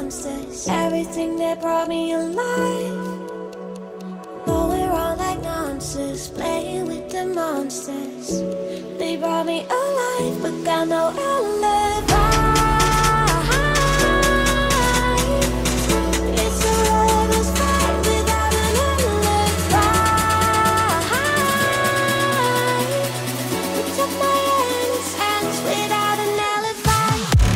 monsters. Everything that brought me alive. Going around like monsters, playing with the monsters. They brought me alive, but got no alibi. It's a lover's fight without an alibi. It took my hands without an alibi.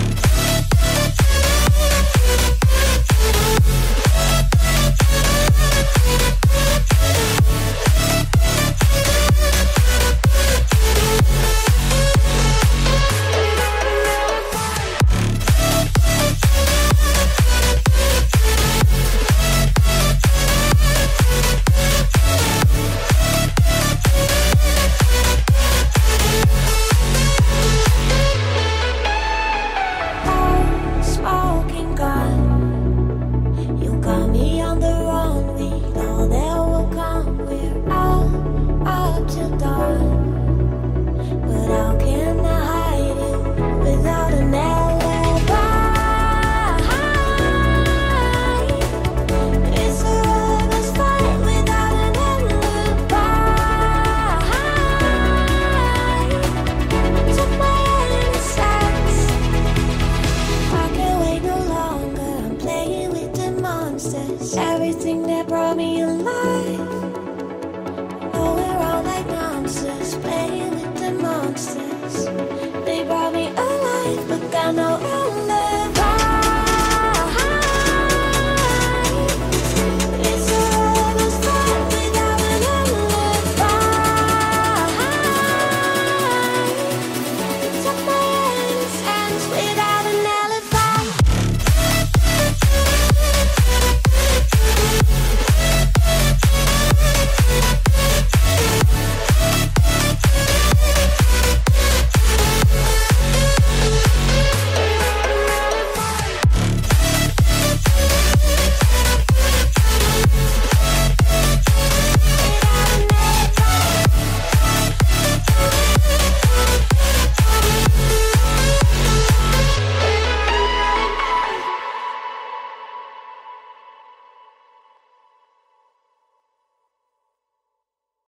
Everything that brought me alive. Going around like monsters, playing with the monsters. They brought me alive, but got no